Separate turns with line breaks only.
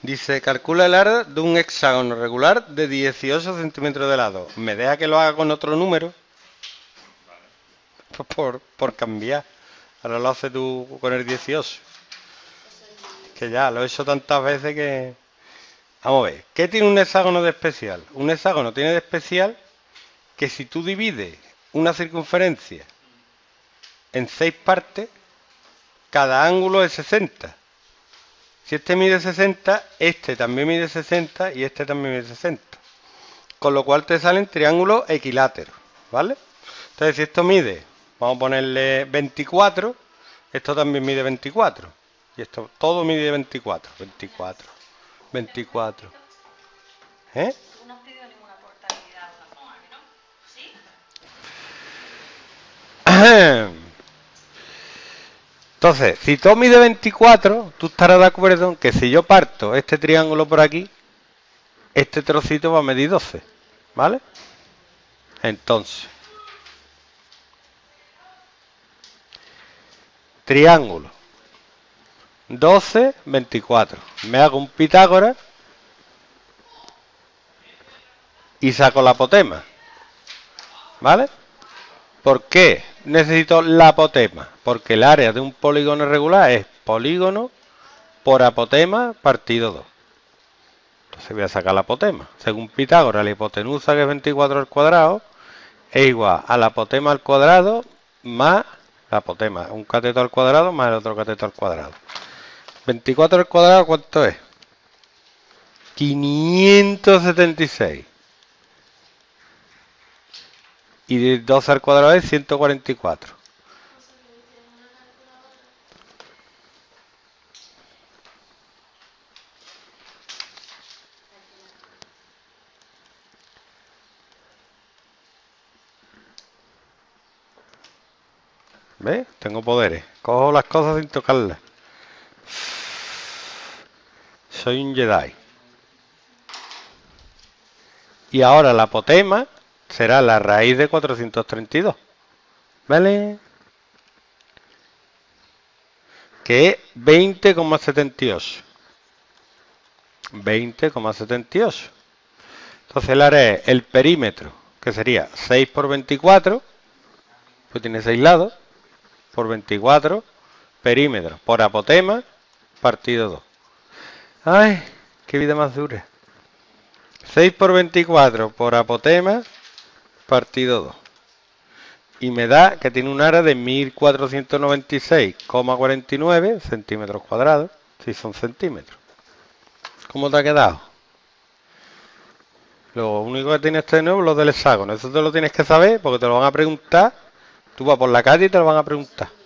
Dice, calcula el área de un hexágono regular de 18 centímetros de lado. ¿Me deja que lo haga con otro número? Pues por cambiar. Ahora lo haces tú con el 18. Que ya, lo he hecho tantas veces que... Vamos a ver, ¿qué tiene un hexágono de especial? Un hexágono tiene de especial que si tú divides una circunferencia en 6 partes, cada ángulo es 60. Si este mide 60, este también mide 60 y este también mide 60. Con lo cual te salen triángulos equiláteros, ¿vale? Entonces, si esto mide, vamos a ponerle 24, esto también mide 24. Y esto todo mide 24. 24. 24. ¿Eh?
Tú no has pedido ninguna portabilidad de una forma, ¿no? ¿Sí?
Entonces, si todo mide 24, tú estarás de acuerdo en que si yo parto este triángulo por aquí, este trocito va a medir 12, ¿vale? Entonces, triángulo 12, 24. Me hago un Pitágoras y saco la apotema, ¿vale? ¿Por qué necesito la apotema? Porque el área de un polígono regular es polígono por apotema partido 2. Entonces voy a sacar la apotema. Según Pitágoras, la hipotenusa, que es 24 al cuadrado, es igual a la apotema al cuadrado más la apotema. Un cateto al cuadrado más el otro cateto al cuadrado. 24 al cuadrado, ¿cuánto es? 576. Y 12 al cuadrado es 144. ¿Ves? Tengo poderes. Cojo las cosas sin tocarlas. Soy un Jedi. Y ahora la apotema será la raíz de 432. ¿Vale? Que es 20,78. 20,78. Entonces el área es el perímetro, que sería 6 por 24, pues tiene 6 lados, por 24, perímetro, por apotema, partido 2. ¡Ay! ¡Qué vida más dura! 6 por 24 por apotema, partido 2. Y me da que tiene un área de 1496,49 centímetros cuadrados, si son centímetros. ¿Cómo te ha quedado? Lo único que tienes de nuevo es lo del hexágono. Eso te lo tienes que saber porque te lo van a preguntar. Tú vas por la calle y te lo van a preguntar.